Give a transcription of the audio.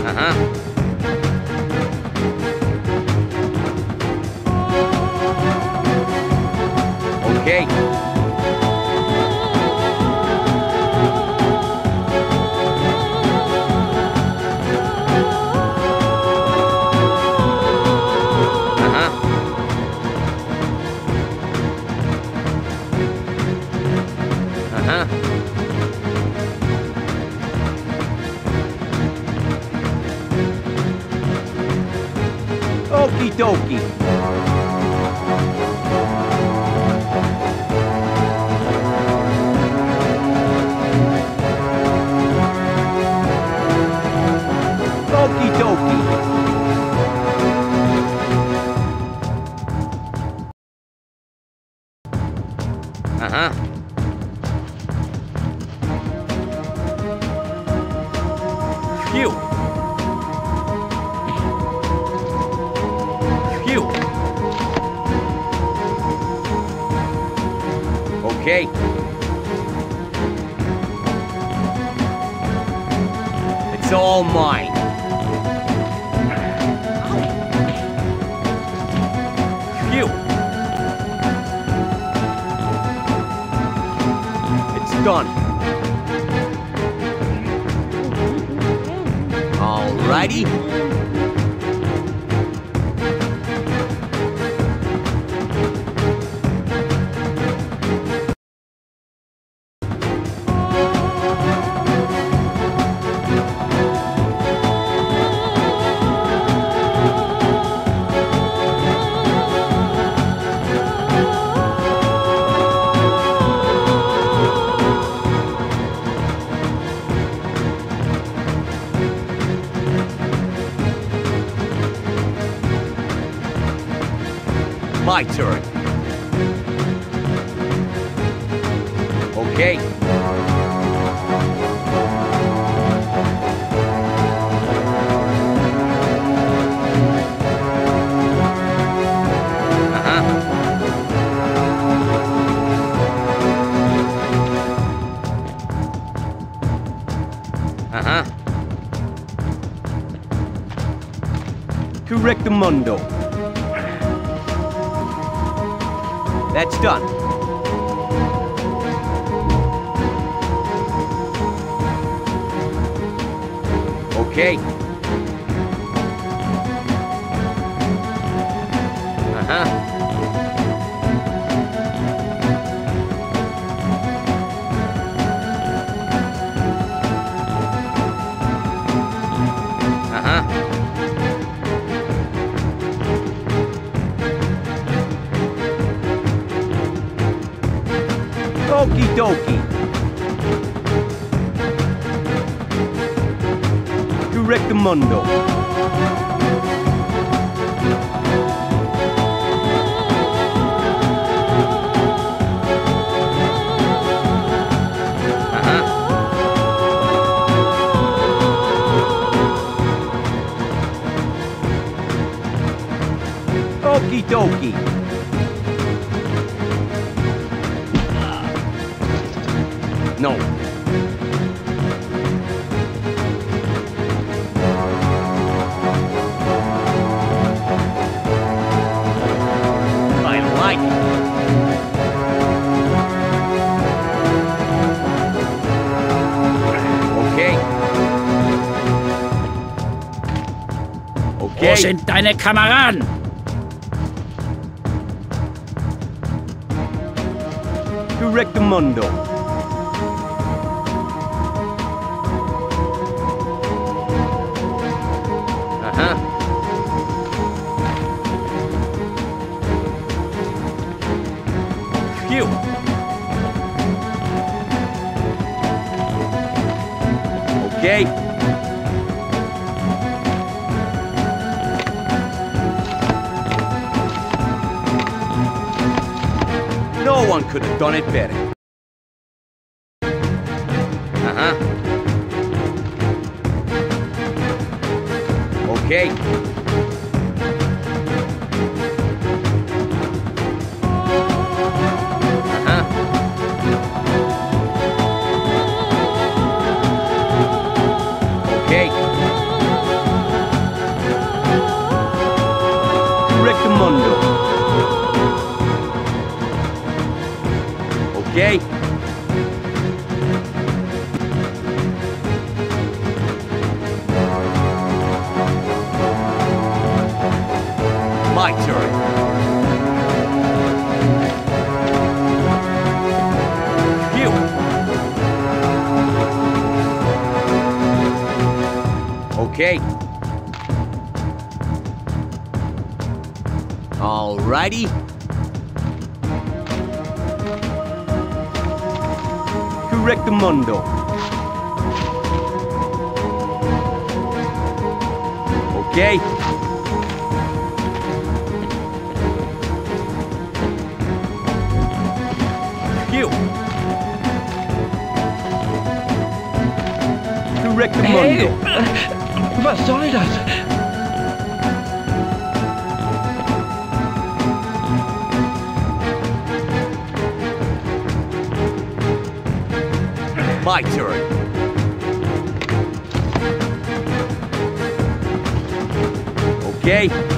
Uh-huh. Okay. Okie dokie. Okie dokie. Uh-huh. Phew. Phew. Okay. It's all mine. Phew. It's done. Alrighty. My turn. Okay. Uh-huh. Uh-huh. Correctamundo. That's done. Okay. Uh-huh. Uh-huh. Okie dokie. Correctamundo. Uh-huh. Okie dokie. No. I like it. Okay. Okay. Wo sind deine Kameraden? Correctamundo. Uh-huh. Phew. Okay. No one could have done it better. Uh-huh. Okay. Uh-huh. Okay. Okay. My turn. You. Okay. Alrighty. Correctamundo. Okay. You. Correctamundo. Was soll das? My turn. Okay.